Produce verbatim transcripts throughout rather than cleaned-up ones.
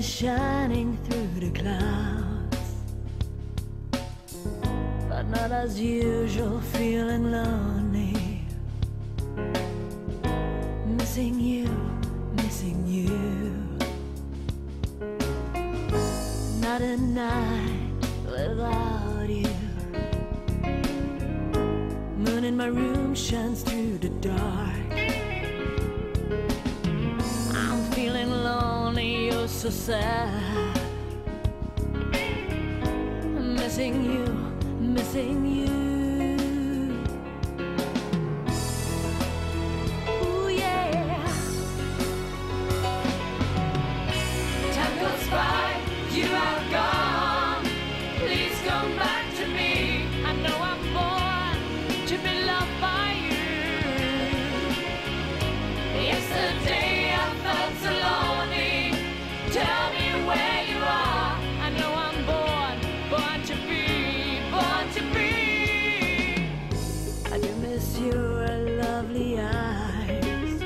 is shining through the clouds, but not as usual, feeling lonely. Missing you, missing you. Not a night without you. Moon in my room shines through the dark. I'm feeling lonely, you're so sad. Missing you, missing you. Ooh, yeah. Time goes by, you are gone. Please come back to me. I know I'm born to be loved by you. Yesterday I felt so lonely. Tell me where you are. I know I'm born, born to be, born to be. I do miss your lovely eyes,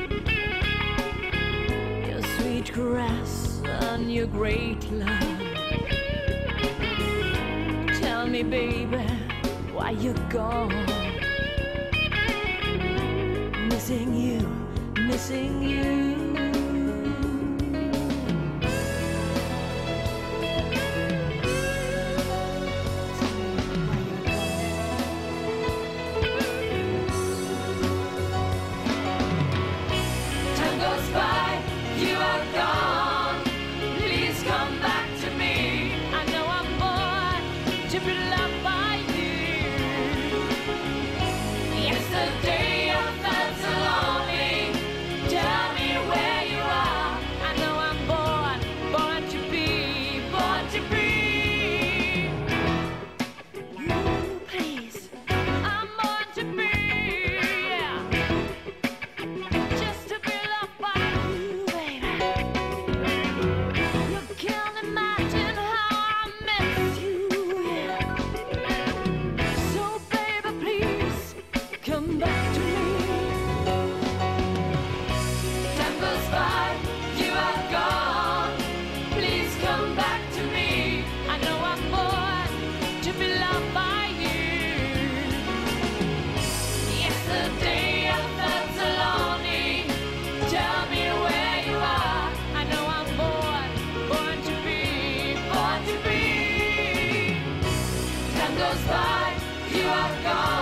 your sweet caress and your great love. Tell me, baby, why you're gone. Missing you, missing you. Time goes by, you are gone. Please come back to me. I know I'm born to be loved by you. Yesterday I felt so lonely. Tell me where you are. I know I'm born, born to be, born to be. You, please, I'm born to be, yeah. Just to be loved by you, baby. You can't imagine how I miss you, yeah. So baby, please, come back to me. Time goes by, you are gone. Please come back to me. I know I'm born to be loved by you. Yesterday I felt so lonely. Tell me where you are. I know I'm born, born to be, born to be. Time goes by, you are gone.